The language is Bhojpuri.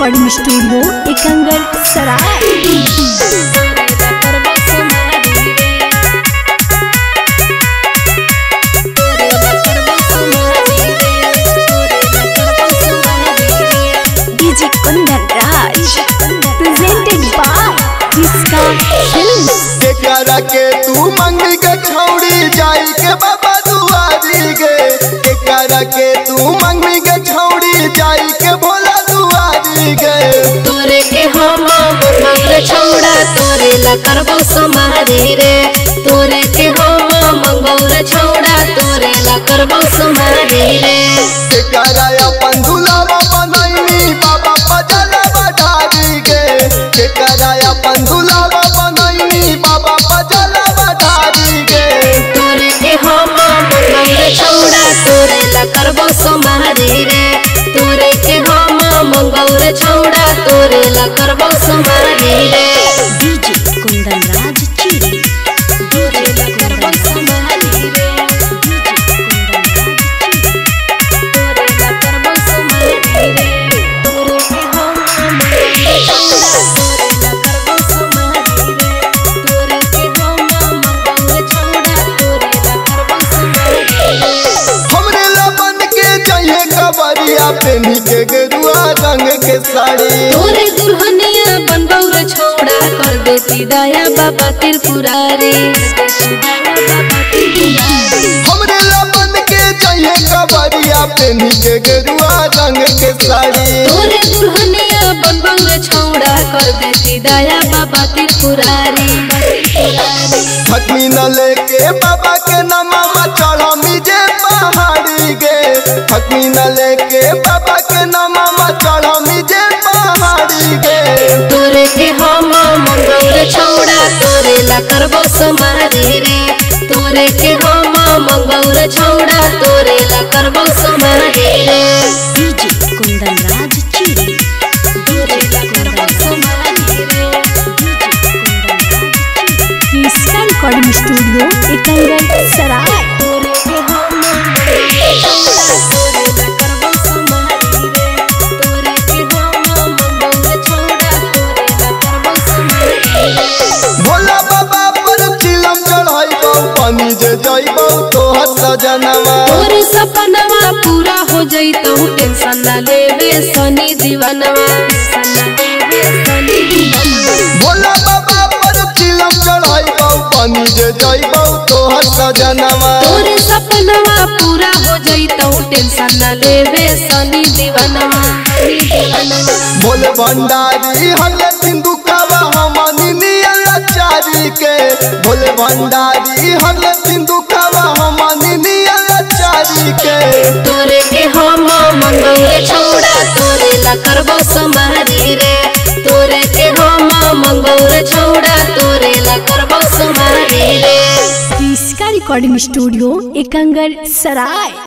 Recording studio Ekangar Sarai. DJ Kundan Raj presented by जिसका फिल्म। केकरा के तू मंगी के छौड़ी जाई के बाबा दुआरी गे, केकरा के तू मंगी के छौड़ी जाई के भोला दुआरी गे। तोरे के हम मंगल छौड़ा तोरे ला करबो समारी रे, तोरे के हम मंगल छौड़ा तोरे ला करबो समारी रे। केकरा अपन दुलावा बनैनी बाबा पजला बढ़ारी गे, केकरा अपन दुलावा बनैनी बाबा पजला बढ़ारी गे। तोरे के हम मंगल छौड़ा तोरे ला करबो समारी रे, तोरे के हम मंगल छौड़ा तोरे ला करबो समारी रे। डीजे कुंदन राज चिड़ी तोरे ला करबो समारी रे, तोरे ला करबो समारी रे। तोरे के हम मंगल छौड़ा तोरे ला करबो समारी रे, तोरे के हम मंगल छौड़ा तोरे ला करबो समारी रे। हमरे ला बन के जाइए कबरिया पेनी के गेरुआ रंग के साड़ी। तोरे दुल्हनिया बनबौर छौड़ा कर देती दया बाबा त्रिपुरारी। हमरे ला बन के जाइए कबरिया पेनी के गेरुआ रंग के साड़ी। तोरे दुल्हनिया बनबौर छौड़ा कर देती दया बाबा त्रिपुरारी। थकनी न लेके बाबा के नममा चढ़मी जे पहाड़ी गे, थकनी न लेके बाबा के नममा चढ़मी जे पहाड़ी गे। तोरे के हम मंगौर छौड़ा तोरे ला करबो समारी रे, तोरे के हम मंगौर छौड़ा तोरे ला करबो समारी रे। डीजे कुंदन राज चिड़ी तोरे ला करबो समारी रे, जिसका रिकॉर्डिंग स्टूडियो एकंगर सराय। तोरे के हम मंगल छौड़ा तोरे ला करबो समारी रे, तोरे के हम मंगल छौड़ा तोरे ला करबो समारी रे। भोला बाबा पर चिलम चढ़ाइबौ पानी जे जाइबौ तोहर सजनवा। तोरे सपनवा पूरा हो जइतौ टेंशन ना लेवे सनी दीवानवा। भोला बाबा पर चिलम चढ़ाइबौ पानी जे जाइबौ तोहर सजनवा। तोरे सपनवा पूरा हो जइतौ टेंशन ना लेवे सनी दीवानवा। भोले भंडारी हल्ले सिंधुकावा हमनी नियल लाचारी के, भोले भंडारी हल्ले सिंधुकावा हमनी नियल लाचारी के। तोरे के हम मंगल छौड़ा तोरे ला करबो समारी रे, तोरे के हम मंगल छौड़ा तोरे ला करबो समारी रे। जिसका रिकॉर्डिंग स्टूडियो एकंगर सराय।